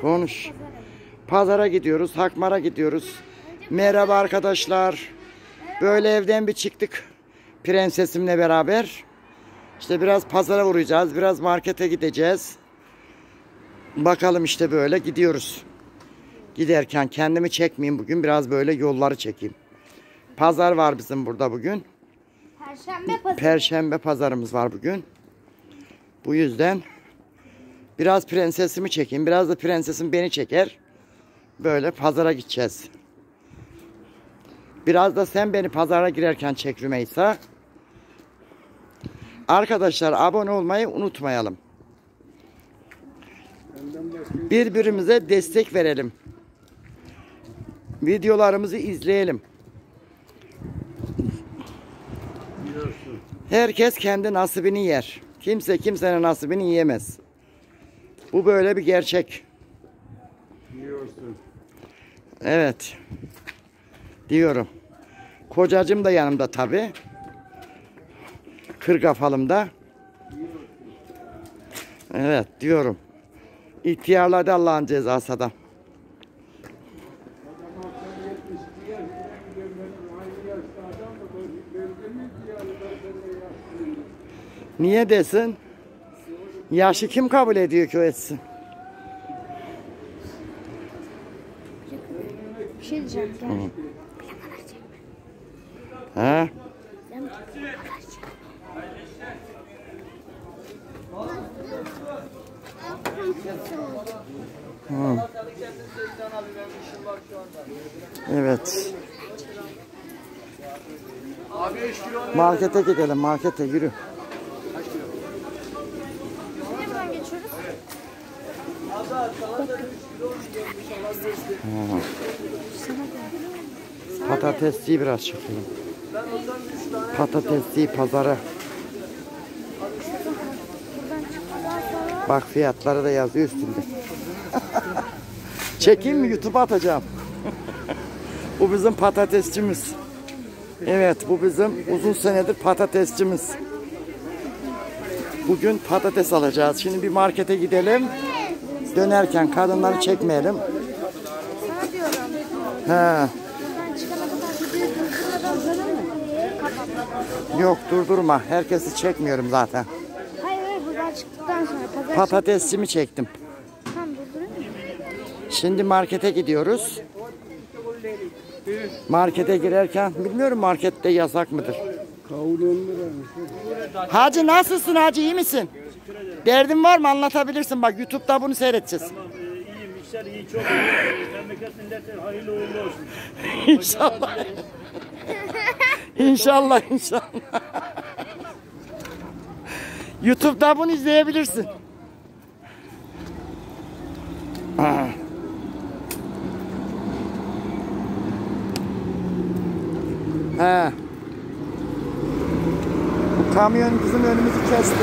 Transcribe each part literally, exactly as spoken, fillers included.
Konuş. Pazara gidiyoruz. Hakmar'a gidiyoruz. Merhaba arkadaşlar. Böyle evden bir çıktık. Prensesimle beraber. İşte biraz pazara uğrayacağız. Biraz markete gideceğiz. Bakalım işte böyle gidiyoruz. Giderken kendimi çekmeyeyim bugün. Biraz böyle yolları çekeyim. Pazar var bizim burada bugün. Perşembe pazarı. Perşembe pazarımız var bugün. Bu yüzden biraz prensesimi çekeyim. Biraz da prensesim beni çeker. Böyle pazara gideceğiz. Biraz da sen beni pazara girerken çek Rümeysa. Arkadaşlar abone olmayı unutmayalım. Birbirimize destek verelim. Videolarımızı izleyelim. Herkes kendi nasibini yer. Kimse kimsenin nasibini yiyemez. Bu böyle bir gerçek. Diyorsun. Evet. Diyorum. Kocacığım da yanımda tabi. Kırgafalımda. Evet diyorum. İhtiyarladı Allah'ın cezası adam. Niye desin? Yaşı kim kabul ediyor ki o etsin? Bir şey diyeceğim. Gel. Ha? Hmm. Evet. Markete gidelim, markete yürü. Nereden geçiyoruz? Hmm. Patatesliği biraz çekelim. Patatesliği pazara. Bak fiyatları da yazıyor üstünde. Çekeyim mi? YouTube'a atacağım. Bu bizim patatesçimiz. Evet, bu bizim uzun senedir patatesçimiz. Bugün patates alacağız. Şimdi bir markete gidelim. Dönerken kadınları çekmeyelim. Sana diyorum. He. Buradan çıkana kadar videoyu durdurmadan uzanır mı? Yok durdurma. Herkesi çekmiyorum zaten. Hayır hayır buradan çıktıktan sonra pazar Patatesçimi çektim. Tamam durdurayım mı? Şimdi markete gidiyoruz. Markete girerken bilmiyorum markette yasak mıdır? Hacı nasılsın hacı, iyi misin? Derdin var mı, anlatabilirsin, bak YouTube'da bunu seyredeceğiz. Tamam, e, iyiyim, işler iyi, çok iyi. Memleket millete hayırlı uğurlu olsun. İnşallah. İnşallah inşallah. YouTube'da bunu izleyebilirsin. Ah. He. Bu kamyon bizim önümüzü kesti.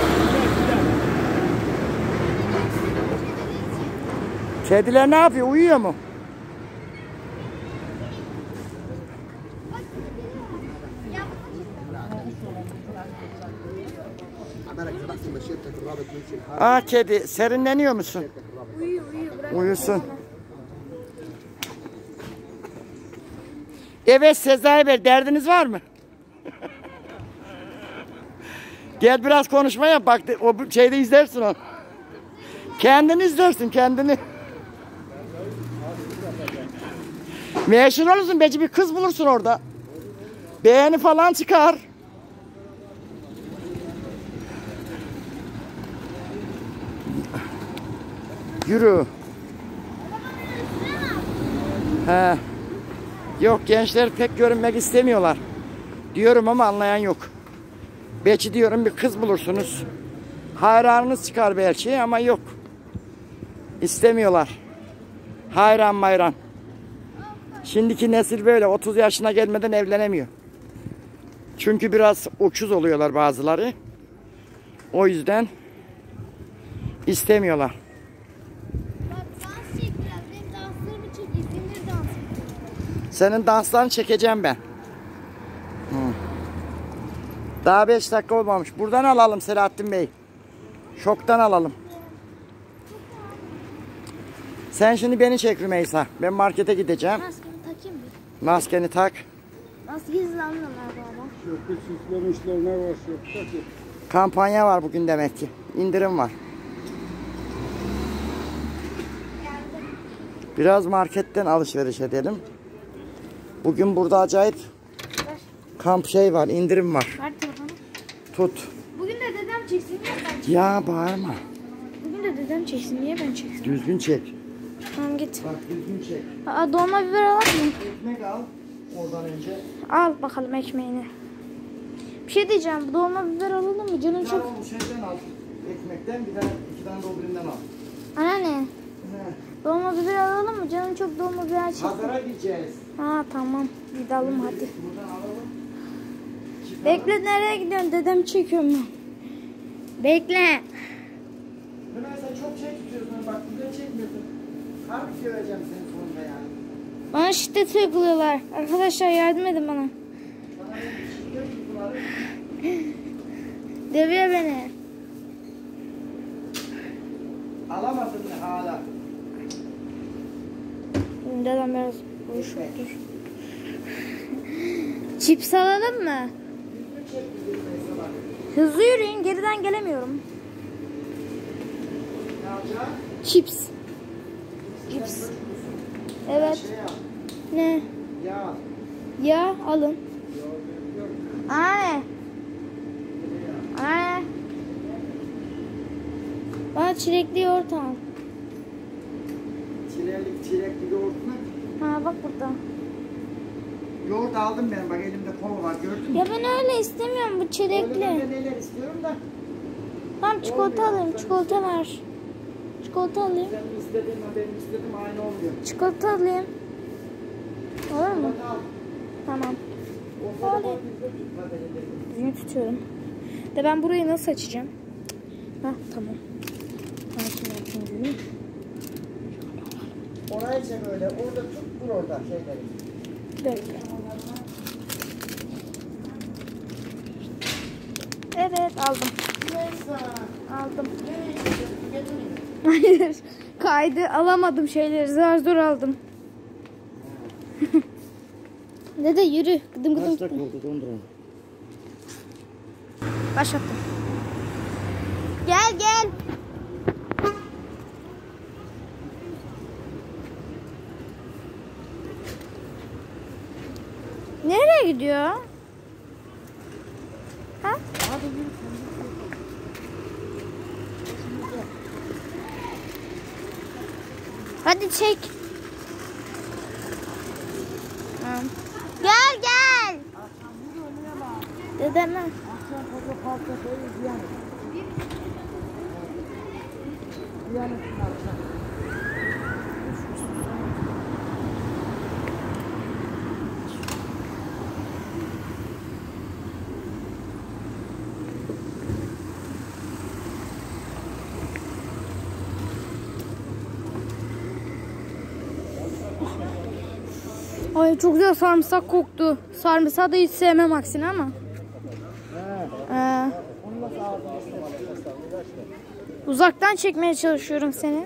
Kediler ne yapıyor? Uyuyor mu? Aa kedi, serinleniyor musun? Uyu uyu bırak. Uyusun. Evet Sezai Bey, derdiniz var mı? Gel biraz konuşma yap, bak o şeyde izlersin onu. Kendini izlersin, kendini. Meşhur olursun, belki bir kız bulursun orada. Beğeni falan çıkar. Yürü. He. Yok, gençler pek görünmek istemiyorlar. Diyorum ama anlayan yok. Belki diyorum bir kız bulursunuz. Hayranınız çıkar belki ama yok. İstemiyorlar. Hayran mayran. Şimdiki nesil böyle otuz yaşına gelmeden evlenemiyor. Çünkü biraz uçuz oluyorlar bazıları. O yüzden istemiyorlar. Dans çek biraz. Benim danslarımı çek. İzmir'de dans. Senin danslarını çekeceğim ben. Hı. Daha beş dakika olmamış. Buradan alalım Selahattin Bey. Şoktan alalım. Sen şimdi beni çek Rümeysa. Ben markete gideceğim. Maskemi takayım mı? Maskeni tak. Maske gizli almıyorlar bu arada. Şöyle süslemişler ne var yoksa ki. Kampanya var bugün demek ki. İndirim var. Biraz marketten alışveriş edelim. Bugün burada acayip kamp şey var, indirim var. Ver telefonu. Tut. Bugün de dedem çeksin niye ben çeksin? Ya bağırma. Bugün de dedem çeksin niye ben çeksin? Düzgün çek. Tamam git. Bak düzgün çek. Aa, dolma biber alır mı? Ekmek al oradan önce. Al bakalım ekmeğini. Bir şey diyeceğim. Dolma biber alalım mı? Canım Bir çok... tane bu şeyden al. Ekmekten bir tane iki tane doldurundan al. Anneanne. He. Dolma biber alalım mı? Canım çok dolma biber çekti. Pazara gideceğiz. Ha tamam. Gidelim hadi. Buradan alalım. Bekle, nereye gidiyorsun? Dedem çekiyor mu? Bekle. Ömer sen çok şey tutuyorsun. Bak güzel çekmiyorsun. Harbi göreceğim seni sonunda yani. Bana şiddet uyguluyorlar. Arkadaşlar yardım edin bana. Sana bir şiddet uyguları. Dövüyor beni. Alamadın mı hala? Dedem biraz uyuşuktur. Cips alalım mı? Hızlı yürüyün. Geriden gelemiyorum. Ne yapacaksın? Cips. Cips. Evet. Şey yap. Ne? Ya. Ya alın. Anne. Anne. Bana çilekli yoğurt al. Çilekli, çilekli yoğurt mu? Ha bak burada. Yoğurt aldım ben. Bak elimde kova var. Gördün mü? Ya ben öyle istemiyorum, bu Öyle çilekli. ben de neler istiyorum da. Tamam çikolata Olmuyor. alayım. Çikolata ver. Çikolata alayım. Senin istediğinle benim istediğim aynı olmuyor. Çikolata alayım. Olur mu? Bak al. Tamam. O kadar Alayım. bizde tutma beni dedim. Düzgün tutuyorum. De ben burayı nasıl açacağım? Hah tamam. Ben şimdi açayım değil mi? Orayı çek öyle. Orada tut dur orada şeyleri. Böyle. Evet aldım. Neyse. Aldım. Hayır. Kaydı. Alamadım şeyleri. Zor zor aldım. Dede yürü. Gıdım gıdım. Kaç dakika oldu donduralım. Başlattım. Gel gel. Nereye gidiyor? Ha? Hadi çek. Tamam. Gel gel. Dedeme. Ay çok güzel sarımsak koktu. Sarımsağı da hiç sevmem aksine ama. Ee, uzaktan çekmeye çalışıyorum seni.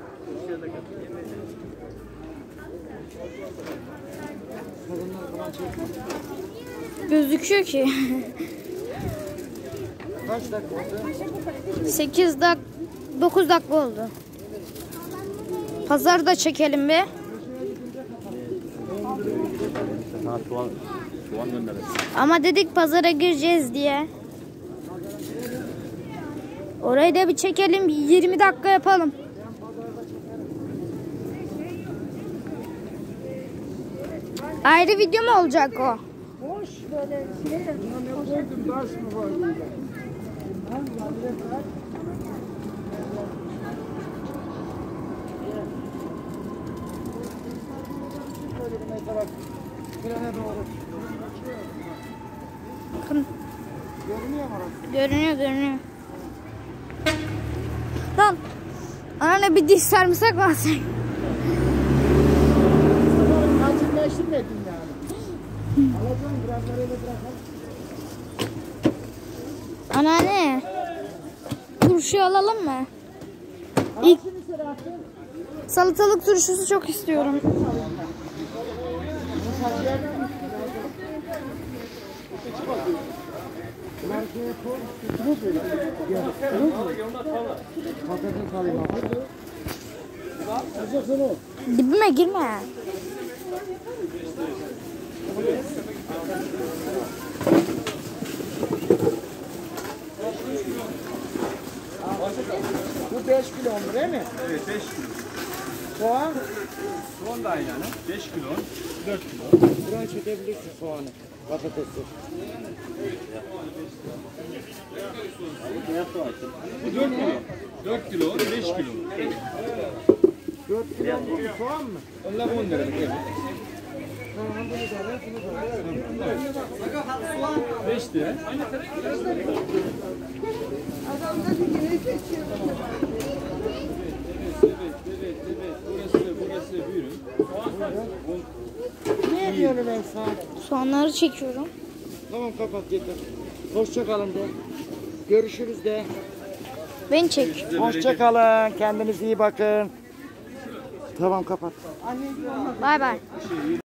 Gözüküyor ki. Kaç dakika oldu? sekiz dak dokuz dakika oldu. Pazarı da çekelim bir. Sana soğan, soğan gönderelim. Ama dedik pazara gireceğiz diye. Orayı da bir çekelim. yirmi dakika yapalım. Ayrı video mu olacak o? Boş böyle şey. Ne olacaktım ders mi var burada? Trene doğru. Bakın. Görünüyor mu orası? Görünüyor görünüyor. Lan. Anne bir diş sarımsak var sen. Acilleştirmedin yani. Alacağım biraz böyle bırakalım. Anneanne. Turşu alalım mı? İlk, Salatalık turşusu çok istiyorum. Dibime girme. Bu beş kilo mu değil mi? Evet beş kilo. Soğan. Soğan da aynı yani. beş kilo, dört kilo. Buraya çekebilirsin soğanı. Patatesi. Bu dört kilo. dört kilo, beş kilo. dört kilo mu soğan mı? Onlar on lira. Evet. beş lira. Ne diyorum ben sana? Soğanları çekiyorum. Tamam kapat yeter. Hoşça kalın de. Görüşürüz de. Beni çek. Hoşça kalın. Kendinize iyi bakın. Tamam kapat. Bay bay.